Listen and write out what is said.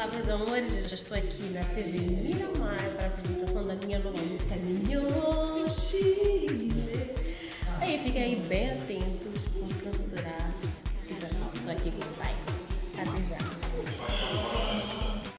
Olá, meus amores, eu estou aqui na TV Miramar para a apresentação da minha nova música Nyoshi. Aí fiquem aí bem atentos porque será que estou aqui com o pai. Até já.